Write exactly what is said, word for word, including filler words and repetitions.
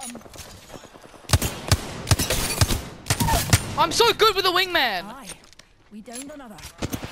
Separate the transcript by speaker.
Speaker 1: I'm so good with the wingman.
Speaker 2: Aye, we downed another.